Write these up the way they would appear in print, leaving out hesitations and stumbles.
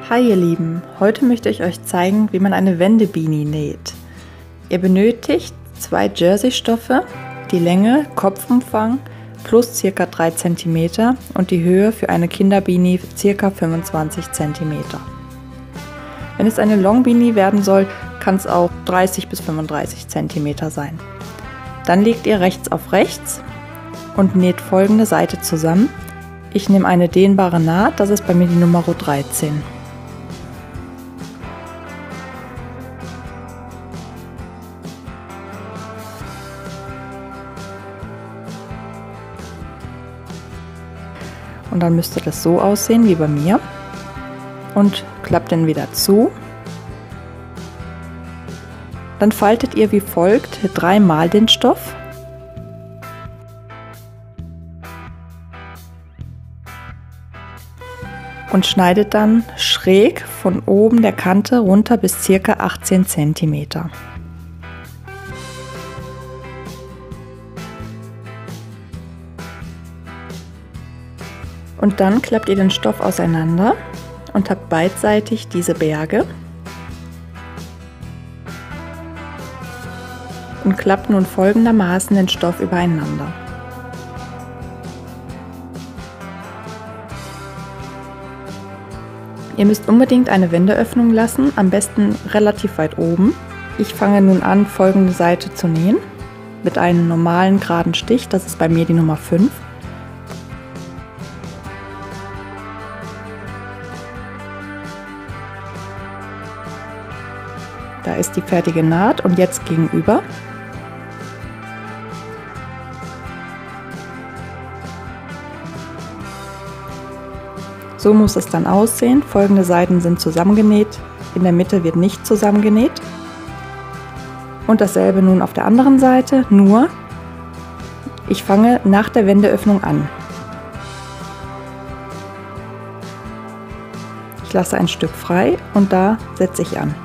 Hi ihr Lieben, heute möchte ich euch zeigen, wie man eine Wendebeanie näht. Ihr benötigt 2 Jersey-Stoffe, die Länge, Kopfumfang plus ca. 3 cm und die Höhe für eine Kinderbeanie ca. 25 cm. Wenn es eine Longbeanie werden soll, kann es auch 30 bis 35 cm sein. Dann legt ihr rechts auf rechts und näht folgende Seite zusammen. Ich nehme eine dehnbare Naht, das ist bei mir die Nummer 13. Und dann müsste das so aussehen wie bei mir und klappt den wieder zu. Dann faltet ihr wie folgt 3-mal den Stoff und schneidet dann schräg von oben der Kante runter bis ca. 18 cm. Und dann klappt ihr den Stoff auseinander und habt beidseitig diese Berge und klappt nun folgendermaßen den Stoff übereinander. Ihr müsst unbedingt eine Wendeöffnung lassen, am besten relativ weit oben. Ich fange nun an, folgende Seite zu nähen mit einem normalen geraden Stich, das ist bei mir die Nummer 5. Da ist die fertige Naht und jetzt gegenüber. So muss es dann aussehen. Folgende Seiten sind zusammengenäht, in der Mitte wird nicht zusammengenäht. Und dasselbe nun auf der anderen Seite, nur ich fange nach der Wendeöffnung an. Ich lasse ein Stück frei und da setze ich an.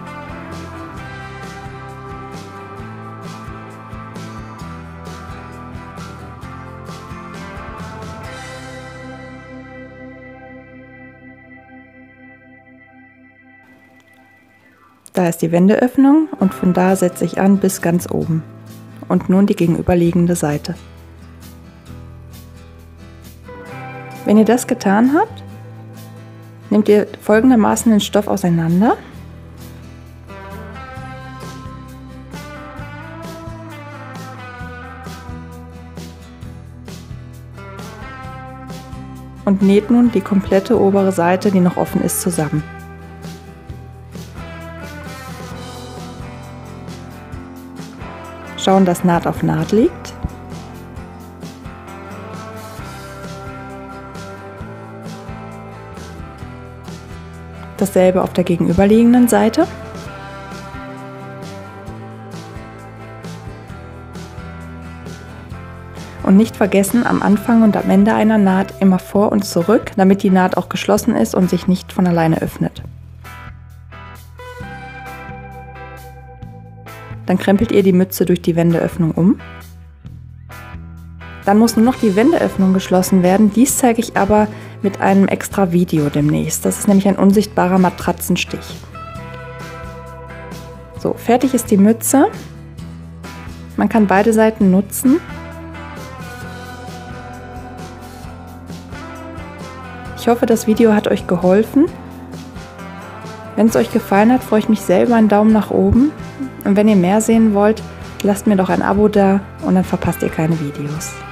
Da ist die Wendeöffnung und von da setze ich an bis ganz oben und nun die gegenüberliegende Seite. Wenn ihr das getan habt, nehmt ihr folgendermaßen den Stoff auseinander und näht nun die komplette obere Seite, die noch offen ist, zusammen. Schauen, dass Naht auf Naht liegt. Dasselbe auf der gegenüberliegenden Seite. Und nicht vergessen, am Anfang und am Ende einer Naht immer vor und zurück, damit die Naht auch geschlossen ist und sich nicht von alleine öffnet. Dann krempelt ihr die Mütze durch die Wendeöffnung um. Dann muss nur noch die Wendeöffnung geschlossen werden. Dies zeige ich aber mit einem extra Video demnächst. Das ist nämlich ein unsichtbarer Matratzenstich. So, fertig ist die Mütze. Man kann beide Seiten nutzen. Ich hoffe, das Video hat euch geholfen. Wenn es euch gefallen hat, freue ich mich sehr über einen Daumen nach oben. Und wenn ihr mehr sehen wollt, lasst mir doch ein Abo da und dann verpasst ihr keine Videos.